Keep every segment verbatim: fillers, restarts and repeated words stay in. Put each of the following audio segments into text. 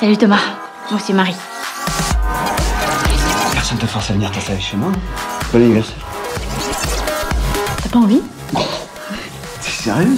Salut Thomas, moi c'est Marie. Personne te force à venir t'installer chez moi. Bon anniversaire. T'as pas envie? T'es sérieux?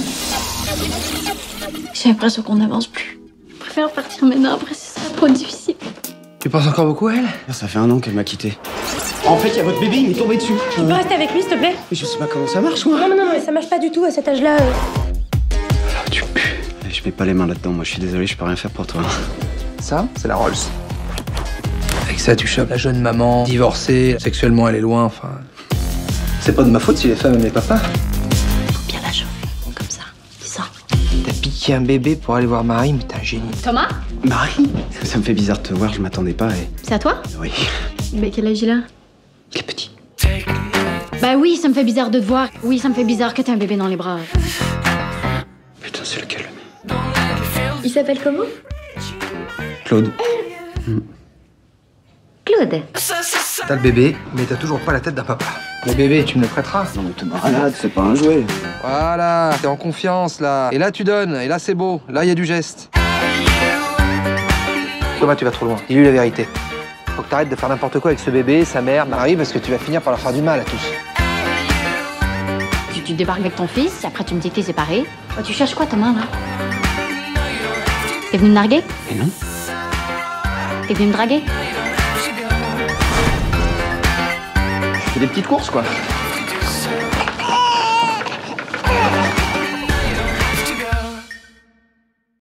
J'ai l'impression qu'on n'avance plus. Je préfère partir maintenant, après ce sera trop difficile. Tu penses encore beaucoup à elle? Ça fait un an qu'elle m'a quitté. En fait, il y a votre bébé, il m'est tombé dessus. Tu peux rester avec lui, s'il te plaît? Mais je sais pas comment ça marche, moi. Non, non, non, mais ça marche pas du tout à cet âge-là. euh. Ah, tu pues. Je mets pas les mains là-dedans, moi je suis désolé, je peux rien faire pour toi. Ça, c'est la Rolls. Avec ça, tu chopes la jeune maman, divorcée, sexuellement elle est loin, enfin... C'est pas de ma faute si les femmes aimaient papa. Faut bien la chauffer, comme ça, dis ça. T'as piqué un bébé pour aller voir Marie, mais t'es un génie. Thomas? Marie? Ça me fait bizarre de te voir, je m'attendais pas et... C'est à toi? Oui. Mais quel âge il a? Il est petit. Bah oui, ça me fait bizarre de te voir. Oui, ça me fait bizarre que t'aies un bébé dans les bras. Putain, c'est lequel? Il s'appelle comment? Claude. Claude. T'as le bébé, mais t'as toujours pas la tête d'un papa. Le bébé, tu me le prêteras. Non mais t'es malade, c'est pas un jouet. Voilà, t'es en confiance, là. Et là, tu donnes, et là, c'est beau. Là, il y a du geste. Thomas, tu vas trop loin. Dis-lui la vérité. Faut que t'arrêtes de faire n'importe quoi avec ce bébé, sa mère, Marie, parce que tu vas finir par leur faire du mal à tous. Tu, tu débarques avec ton fils, après tu me dis que t'es séparés. Oh, tu cherches quoi, Thomas, là? T'es venu me narguer? Mais non. T'es venu me draguer? Je fais des petites courses, quoi.